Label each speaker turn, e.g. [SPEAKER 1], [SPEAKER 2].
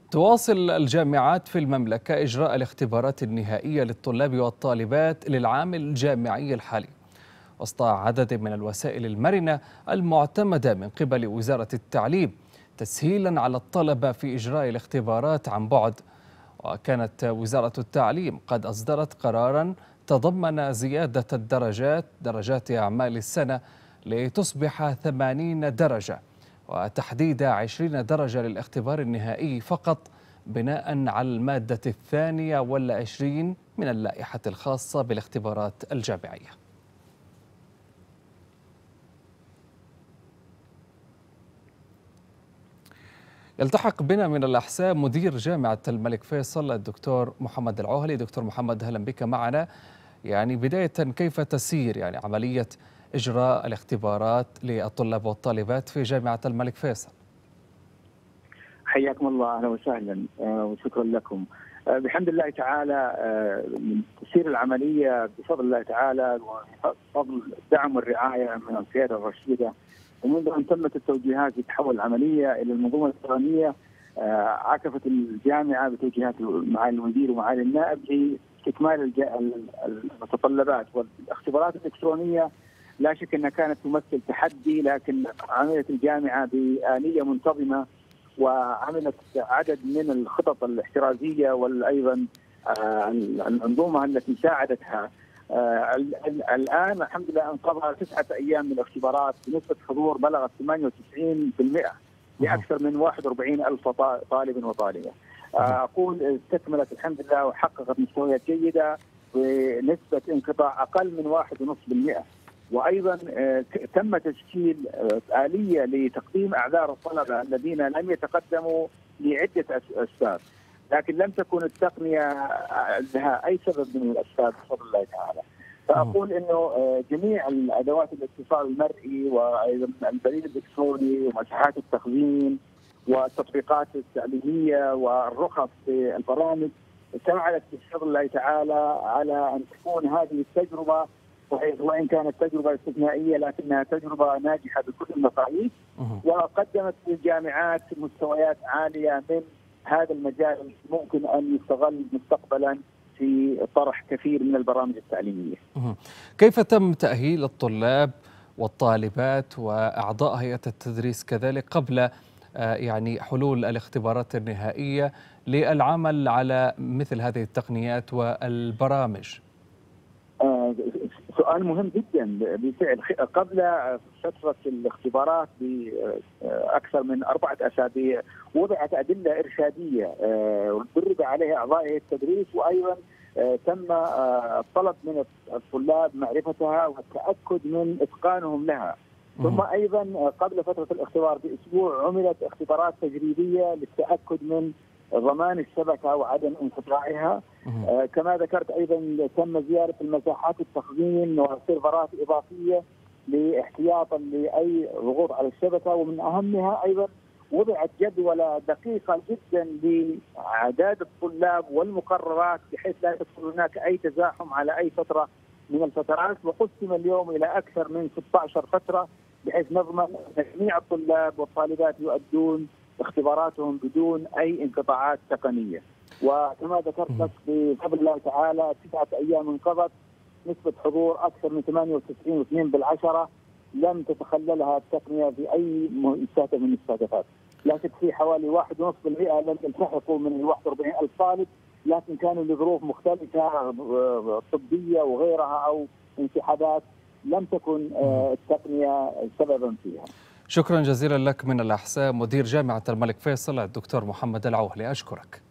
[SPEAKER 1] تواصل الجامعات في المملكة إجراء الاختبارات النهائية للطلاب والطالبات للعام الجامعي الحالي وسط عدد من الوسائل المرنة المعتمدة من قبل وزارة التعليم تسهيلا على الطلبة في إجراء الاختبارات عن بعد. وكانت وزارة التعليم قد أصدرت قرارا تضمن زيادة درجات أعمال السنة لتصبح 80 درجة وتحديد 20 درجة للاختبار النهائي فقط بناء على المادة 22 من اللائحة الخاصة بالاختبارات الجامعية. يلتحق بنا من الأحساء مدير جامعة الملك فيصل الدكتور محمد العوهلي. دكتور محمد، أهلا بك معنا. بداية كيف تسير عملية إجراء الاختبارات للطلاب والطالبات في جامعة الملك فيصل؟
[SPEAKER 2] حياكم الله، اهلا وسهلا وشكرا لكم. بحمد الله تعالى تسير العمليه بفضل الله تعالى وفضل الدعم والرعايه من القياده الرشيده. ومنذ ان تمت التوجيهات بتحول العمليه الى المنظومه الالكترونيه عكفت الجامعه بتوجيهات معالي المدير ومعالي النائب لاستكمال المتطلبات. والاختبارات الالكترونيه لا شك انها كانت تمثل تحدي، لكن عملت الجامعه بآلية منتظمه وعملت عدد من الخطط الاحترازيه وايضا الانظمه التي ساعدتها. الان الحمد لله انقضى 9 ايام من الاختبارات بنسبه حضور بلغت 98% لاكثر من 41,000 طالب وطالبه. اقول استكملت الحمد لله وحققت مستويات جيده بنسبه انقطاع اقل من 1.5%. وايضا تم تشكيل آلية لتقديم اعذار الطلبه الذين لم يتقدموا لعده اسباب، لكن لم تكن التقنيه لها اي سبب من الاسباب بفضل الله تعالى. فاقول انه جميع الادوات الاتصال المرئي وايضا البريد الالكتروني ومساحات التخزين والتطبيقات التعليميه والرخص في البرامج ساعدت بفضل الله تعالى على ان تكون هذه التجربه، وإن كانت تجربة استثنائية لكنها تجربة ناجحة بكل المقاييس، وقدمت للجامعات مستويات عالية من هذا المجال ممكن أن يستغل مستقبلا في طرح كثير من البرامج التعليمية.
[SPEAKER 1] كيف تم تأهيل الطلاب والطالبات وأعضاء هيئة التدريس كذلك قبل حلول الاختبارات النهائية للعمل على مثل هذه التقنيات والبرامج؟
[SPEAKER 2] سؤال مهم جدا بالفعل. قبل فترة الاختبارات بأكثر من 4 أسابيع وضعت أدلة إرشادية درب عليها أعضاء التدريس، وأيضا تم الطلب من الطلاب معرفتها والتأكد من إتقانهم لها. ثم أيضا قبل فترة الاختبار بأسبوع عملت اختبارات تجريبية للتأكد من ضمان الشبكة وعدم انقطاعها. كما ذكرت أيضا تم زيارة المساحات التخزين وسيرفرات إضافية لاحتياطا لأي ضغوط على الشبكة. ومن أهمها أيضا وضعت جدولة دقيقة جدا لأعداد الطلاب والمقررات بحيث لا يكون هناك أي تزاحم على أي فترة من الفترات، وقسم اليوم إلى أكثر من 16 فترة بحيث نضمن أن جميع الطلاب والطالبات يؤدون اختباراتهم بدون أي انقطاعات تقنية. وكما ذكرت لك بفضل الله تعالى 9 أيام انقضت نسبة حضور أكثر من 98.2%، لم تتخللها التقنية في أي مستهدف من المستهدفات. لكن في حوالي 1.5% لم يلتحقوا من 41,000 طالب، لكن كانوا لظروف مختلفة طبية وغيرها أو انسحابات لم تكن التقنية سببا فيها.
[SPEAKER 1] شكرا جزيلا لك من الأحساء مدير جامعة الملك فيصل الدكتور محمد العوهلي، أشكرك.